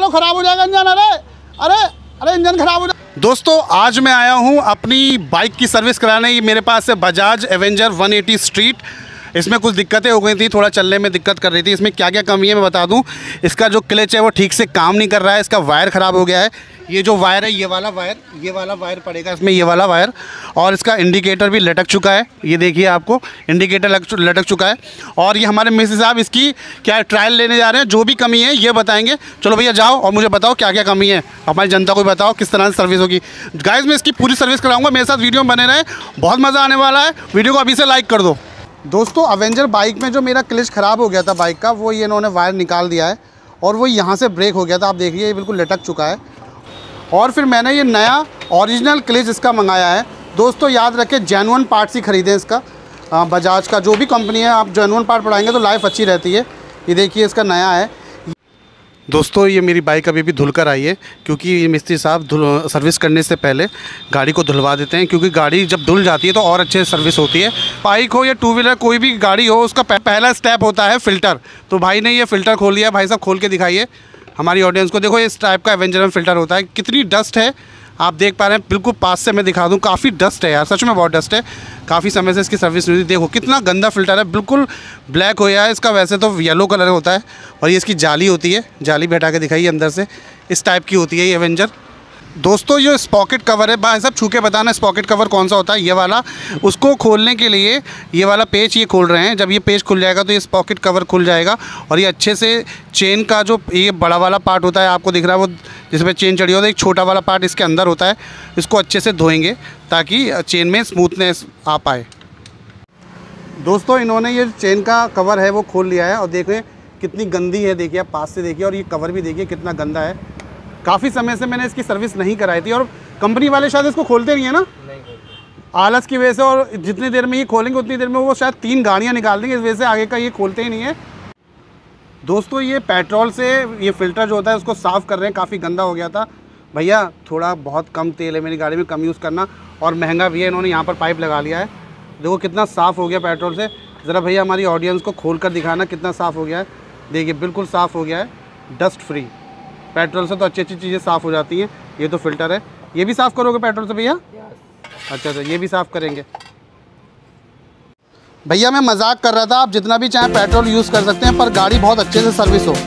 डालो, खराब हो जाएगा इंजन। अरे अरे अरे इंजन खराब हो जाएगा। दोस्तों आज मैं आया हूँ अपनी बाइक की सर्विस कराने। ये मेरे पास है बजाज एवेंजर 180 स्ट्रीट। इसमें कुछ दिक्कतें हो गई थी, थोड़ा चलने में दिक्कत कर रही थी। इसमें क्या क्या कमी है मैं बता दूं। इसका जो क्लच है वो ठीक से काम नहीं कर रहा है, इसका वायर ख़राब हो गया है। ये जो वायर है, ये वाला वायर पड़ेगा इसमें, ये वाला वायर। और इसका इंडिकेटर भी लटक चुका है, ये देखिए आपको इंडिकेटर लटक चुका है। और ये हमारे मिस्त्री साहब इसकी क्या ट्रायल लेने जा रहे हैं, जो भी कमी है ये बताएंगे। चलो भैया जाओ और मुझे बताओ क्या क्या कमी है, हमारी जनता को बताओ किस तरह से सर्विस होगी। गाइस मैं इसकी पूरी सर्विस कराऊँगा, मेरे साथ वीडियो में बने रहे, बहुत मज़ा आने वाला है। वीडियो को अभी से लाइक कर दो। दोस्तों अवेंजर बाइक में जो मेरा क्लच ख़राब हो गया था बाइक का, वो ये इन्होंने वायर निकाल दिया है और वो यहाँ से ब्रेक हो गया था। आप देखिए ये बिल्कुल लटक चुका है। और फिर मैंने ये नया ओरिजिनल क्लच इसका मंगाया है। दोस्तों याद रखें जेन्युइन पार्ट्स ही ख़रीदें इसका। बजाज का जो भी कंपनी है, आप जेन्युइन पार्ट पड़ाएंगे तो लाइफ अच्छी रहती है। ये देखिए इसका नया है। दोस्तों ये मेरी बाइक अभी भी धुल कर आई है, क्योंकि ये मिस्त्री साहब सर्विस करने से पहले गाड़ी को धुलवा देते हैं, क्योंकि गाड़ी जब धुल जाती है तो और अच्छे से सर्विस होती है। बाइक हो या टू व्हीलर कोई भी गाड़ी हो, उसका पहला स्टेप होता है फ़िल्टर। तो भाई ने ये फ़िल्टर खोल लिया। भाई साहब खोल के दिखाइए हमारी ऑडियंस को। देखो इस टाइप का एवेंजर में फ़िल्टर होता है। कितनी डस्ट है आप देख पा रहे हैं, बिल्कुल पास से मैं दिखा दूं। काफ़ी डस्ट है यार, सच में बहुत डस्ट है। काफ़ी समय से इसकी सर्विस नहीं हुई। देखो कितना गंदा फ़िल्टर है, बिल्कुल ब्लैक हो गया है इसका। वैसे तो येलो कलर होता है। और ये इसकी जाली होती है, जाली भी हटा के दिखाइए अंदर से, इस टाइप की होती है ये एवेंजर। दोस्तों ये स्पॉकेट कवर है, भाई साहब छू के बताना स्पॉकेट कवर कौन सा होता है। ये वाला, उसको खोलने के लिए ये वाला पेच ये खोल रहे हैं। जब ये पेच खुल जाएगा तो ये स्पॉकेट कवर खुल जाएगा। और ये अच्छे से चेन का जो ये बड़ा वाला पार्ट होता है, आपको दिख रहा है वो जिसमें चेन चढ़ी होती है, एक छोटा वाला पार्ट इसके अंदर होता है। इसको अच्छे से धोएंगे ताकि चेन में स्मूथनेस आ पाए। दोस्तों इन्होंने ये चेन का कवर है वो खोल लिया है और देखें कितनी गंदी है। देखिए आप पास से देखिए, और ये कवर भी देखिए कितना गंदा है। काफ़ी समय से मैंने इसकी सर्विस नहीं कराई थी और कंपनी वाले शायद इसको खोलते नहीं है ना, आलस की वजह से। और जितनी देर में ये खोलेंगे उतनी देर में वो शायद 3 गाड़ियाँ निकाल देंगे, इस वजह से आगे का ये खोलते ही नहीं है। दोस्तों ये पेट्रोल से ये फ़िल्टर जो होता है उसको साफ़ कर रहे हैं, काफ़ी गंदा हो गया था। भैया थोड़ा बहुत कम तेल है मेरी गाड़ी में, कम यूज़ करना। और महंगा भी है, इन्होंने यहाँ पर पाइप लगा लिया है। देखो कितना साफ़ हो गया पेट्रोल से। ज़रा भैया हमारी ऑडियंस को खोल कर दिखाना कितना साफ़ हो गया है। देखिए बिल्कुल साफ़ हो गया है, डस्ट फ्री। पेट्रोल से तो अच्छी अच्छी चीज़ें साफ़ हो जाती हैं। ये तो फ़िल्टर है, ये भी साफ़ करोगे पेट्रोल से भैया? अच्छा ये भी साफ़ करेंगे। भैया मैं मजाक कर रहा था, आप जितना भी चाहें पेट्रोल यूज़ कर सकते हैं, पर गाड़ी बहुत अच्छे से सर्विस हो।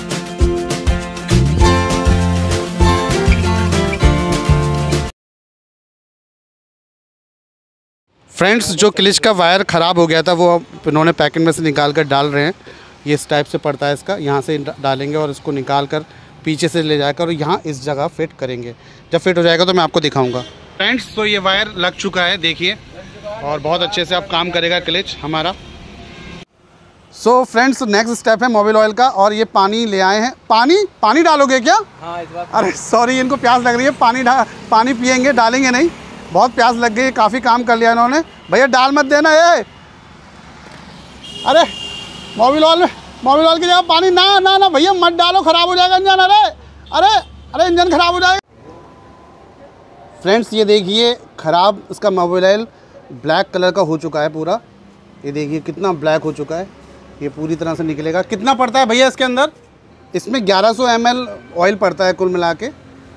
फ्रेंड्स जो क्लच का वायर ख़राब हो गया था वो इन्होंने पैकेट में से निकाल कर डाल रहे हैं। ये इस टाइप से पड़ता है इसका, यहाँ से डालेंगे और इसको निकाल कर पीछे से ले जाकर और यहाँ इस जगह फिट करेंगे। जब फिट हो जाएगा तो मैं आपको दिखाऊंगा। फ्रेंड्स तो ये वायर लग चुका है देखिए, और बहुत अच्छे से अब काम करेगा क्लच हमारा। सो फ्रेंड्स नेक्स्ट स्टेप है मोबिल ऑयल का। और ये पानी ले आए हैं। पानी डालोगे क्या? हाँ इस बार। अरे सॉरी, इनको प्यास लग रही है, पानी पियेंगे, डालेंगे नहीं, बहुत प्यास लग गई। काफ़ी काम कर लिया इन्होंने। भैया डाल मत देना ये। अरे मोबिल ऑयल की जगह पानी ना भैया मत डालो, ख़राब हो जाएगा इंजन। अरे इंजन ख़राब हो जाएगा। फ्रेंड्स ये देखिए ख़राब इसका मोबिल ऑयल ब्लैक कलर का हो चुका है पूरा। ये देखिए कितना ब्लैक हो चुका है, ये पूरी तरह से निकलेगा। कितना पड़ता है भैया इसके अंदर? इसमें 1100 ml ऑयल पड़ता है कुल मिला के।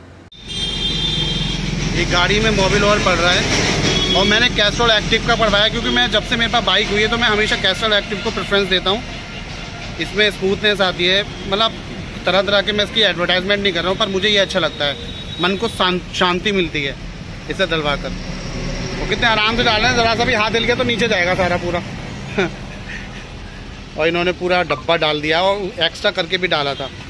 ये गाड़ी में मोबिल ऑयल पड़ रहा है और मैंने कैस्ट्रॉल एक्टिव का पड़वाया, क्योंकि मैं जब से मेरे पास बाइक हुई है तो मैं हमेशा कैस्ट्रॉल एक्टिव को प्रेफरेंस देता हूँ। इसमें स्मूथनेस आती है, मतलब तरह तरह के मैं इसकी एडवर्टाइजमेंट नहीं कर रहा हूँ, पर मुझे ये अच्छा लगता है, मन को शांति मिलती है इसे डलवा कर। वो कितने आराम से डाल रहे हैं, ज़रा सा भी हाथ हिल गया तो नीचे जाएगा सारा पूरा। और इन्होंने पूरा डब्बा डाल दिया और एक्स्ट्रा करके भी डाला था।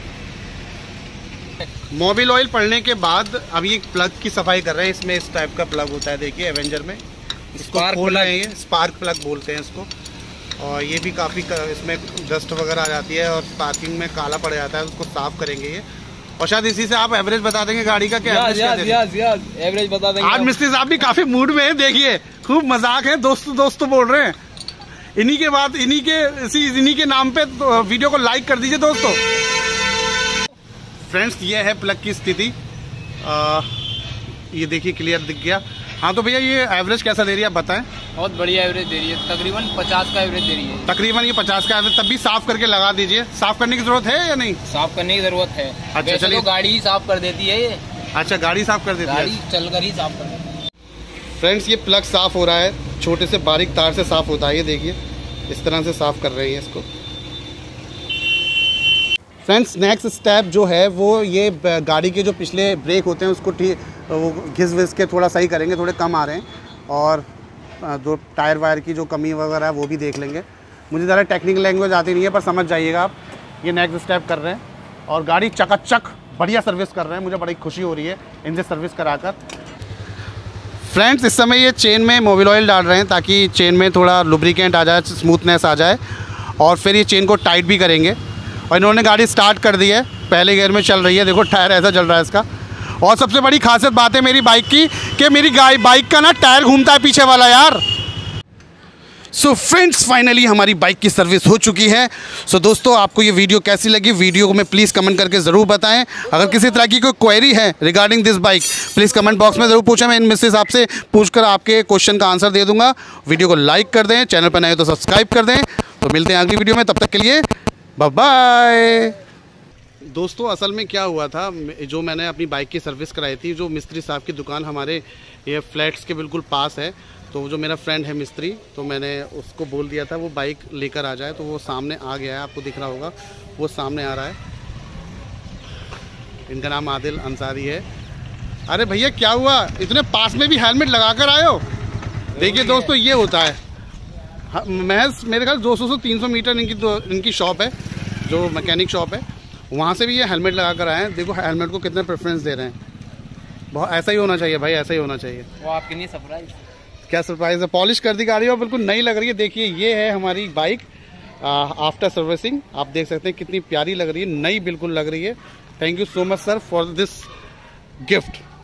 मोबिल ऑयल पड़ने के बाद अभी एक प्लग की सफाई कर रहे हैं। इसमें इस टाइप का प्लग होता है देखिए एवेंजर में, इसको खोल रहे हैं। ये स्पार्क प्लग बोलते हैं इसको। और ये भी काफ़ी इसमें डस्ट वगैरह आ जाती है और पार्किंग में काला पड़ जाता है, उसको साफ़ करेंगे ये। और शायद इसी से आप एवरेज बता देंगे गाड़ी का क्या एवरेज बता देंगे। आज मिस्त्री साहब भी काफ़ी मूड में है, देखिए खूब मजाक है, दोस्त बोल रहे हैं। इन्हीं के बाद इन्हीं के नाम पे तो वीडियो को लाइक कर दीजिए दोस्तों। फ्रेंड्स ये है प्लग की स्थिति, ये देखिए क्लियर दिख गया। हाँ तो भैया ये एवरेज कैसा दे रही है आप बताएं। बहुत बढ़िया एवरेज दे रही है, तकरीबन 50 का एवरेज दे रही है। तकरीबन ये 50 का एवरेज, तब भी साफ करके लगा दीजिए। साफ करने की जरूरत है या नहीं? साफ करने की जरूरत है। अच्छा चलिए, तो गाड़ी ही साफ कर देती है ये। अच्छा गाड़ी साफ कर देती है, गाड़ी चलकर ही साफ कर देती है। फ्रेंड्स ये प्लग साफ हो रहा है, छोटे से बारीक तार से साफ होता है। ये देखिए इस तरह से साफ कर रही है इसको। फ्रेंड्स नेक्स्ट स्टेप जो है वो ये गाड़ी के जो पिछले ब्रेक होते हैं उसको वो घिस विस के थोड़ा सही करेंगे, थोड़े कम आ रहे हैं। और जो टायर वायर की जो कमी वगैरह है वो भी देख लेंगे। मुझे ज़्यादा टेक्निकल लैंग्वेज आती नहीं है, पर समझ जाइएगा आप। ये नेक्स्ट स्टेप कर रहे हैं और गाड़ी चकाचक बढ़िया सर्विस कर रहे हैं। मुझे बड़ी खुशी हो रही है इनसे सर्विस कराकर। फ्रेंड्स इस समय ये चेन में मोबिल ऑयल डाल रहे हैं ताकि चेन में थोड़ा लुब्रिकेंट आ जाए, स्मूथनेस आ जाए, और फिर ये चेन को टाइट भी करेंगे। और इन्होंने गाड़ी स्टार्ट कर दी है, पहले गियर में चल रही है। देखो टायर ऐसा चल रहा है इसका। और सबसे बड़ी खासियत बात है मेरी बाइक की कि मेरी बाइक का ना टायर घूमता है पीछे वाला यार। सो फ्रेंड्स फाइनली हमारी बाइक की सर्विस हो चुकी है। सो दोस्तों आपको ये वीडियो कैसी लगी, वीडियो को मैं प्लीज़ कमेंट करके ज़रूर बताएं। अगर किसी तरह की कोई क्वेरी है regarding this bike, please comment box में ज़रूर पूछें। मैं इन मिसेस आपसे पूछकर आपके क्वेश्चन का आंसर दे दूंगा। वीडियो को लाइक कर दें, चैनल पर नए तो सब्सक्राइब कर दें। तो मिलते हैं अगली वीडियो में, तब तक के लिए बाय बाय। दोस्तों असल में क्या हुआ था, जो मैंने अपनी बाइक की सर्विस कराई थी, जो मिस्त्री साहब की दुकान हमारे ये फ्लैट्स के बिल्कुल पास है, तो जो मेरा फ्रेंड है मिस्त्री, तो मैंने उसको बोल दिया था वो बाइक लेकर आ जाए। तो वो सामने आ गया है, आपको दिख रहा होगा वो सामने आ रहा है। इनका नाम आदिल अंसारी है। अरे भैया क्या हुआ, इतने पास में भी हेलमेट लगा कर आए हो? देखिए दोस्तों ये होता है, महज मेरे ख्याल 200 से 300 मीटर इनकी शॉप है, जो मैकेनिक शॉप है, वहाँ से भी ये हेलमेट लगा कर आए हैं। देखो हेलमेट को कितने प्रेफरेंस दे रहे हैं। बहुत ऐसा ही होना चाहिए भाई, ऐसा ही होना चाहिए। वो आपके लिए सरप्राइज। क्या सरप्राइज है? पॉलिश कर दी गाड़ी और बिल्कुल नई लग रही है। देखिए ये है हमारी बाइक आफ्टर सर्विसिंग। आप देख सकते हैं कितनी प्यारी लग रही है, नई बिल्कुल लग रही है। Thank you so much sir for this gift.